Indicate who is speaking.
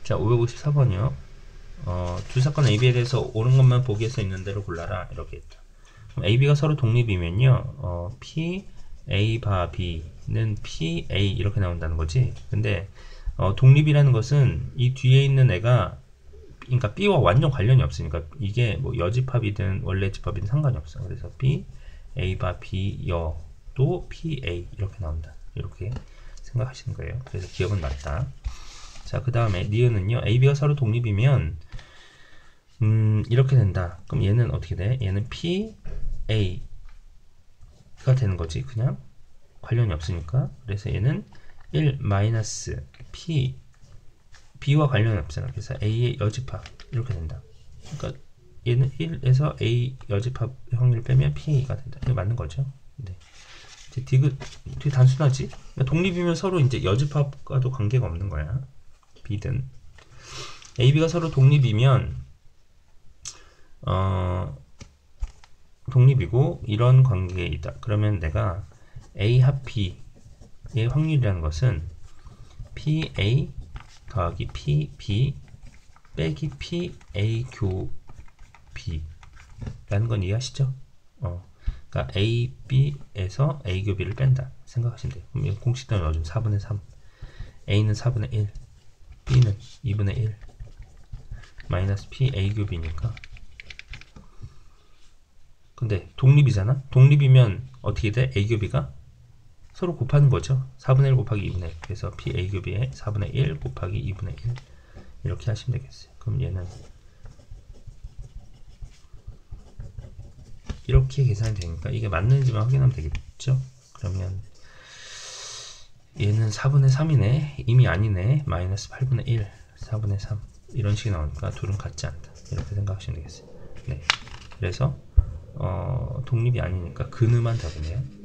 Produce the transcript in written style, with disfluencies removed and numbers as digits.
Speaker 1: 자, 554번이요. 두 사건 AB에 대해서 옳은 것만 보기에서 있는 대로 골라라. 이렇게 했죠. 그럼 AB가 서로 독립이면요. P, A 바 B는 P, A 이렇게 나온다는 거지. 근데 독립이라는 것은 이 뒤에 있는 애가 그러니까 B와 완전 관련이 없으니까 이게 뭐 여집합이든 원래 집합이든 상관이 없어. 그래서 B, A 바 B 여도 P, A 이렇게 나온다. 이렇게 생각하시는 거예요. 그래서 기억은 맞다. 자, 그 다음에 니은은요. AB가 서로 독립이면 이렇게 된다. 그럼 얘는 어떻게 돼? 얘는 P, A가 되는 거지. 그냥 관련이 없으니까. 그래서 얘는 1 마이너스 P, B와 관련이 없잖아. 그래서 A의 여집합 이렇게 된다. 그러니까 얘는 1에서 A 여집합 확률을 빼면 P가 된다. 이게 맞는 거죠. 네. 이제 되게 단순하지? 그러니까 독립이면 서로 이제 여집합과도 관계가 없는 거야. B든 AB가 서로 독립이면 독립이고 이런 관계에 있다. 그러면 내가 A 합 B의 확률이라는 것은 PA 더하기 PB 빼기 PA 교 B 라는 건 이해하시죠? 그러니까 A, B에서 A 교 B를 뺀다 생각하시면 돼요. 그럼 공식대로 넣어주면 4분의 3 A는 4분의 1 B는 2분의 1 마이너스 P A 교 B니까. 근데 독립이잖아? 독립이면 어떻게 돼? A 교 B가 서로 곱하는 거죠. 4분의 1 곱하기 2분의 1. 그래서 P A 교 B에 4분의 1 곱하기 2분의 1 이렇게 하시면 되겠어요. 그럼 얘는 이렇게 계산이 되니까 이게 맞는지만 확인하면 되겠죠. 그러면 얘는 4분의 3이네. 이미 아니네. 마이너스 8분의 1 4분의 3 이런 식이 나오니까 둘은 같지 않다. 이렇게 생각하시면 되겠어요. 네. 그래서 독립이 아니니까 근음한 답이네요.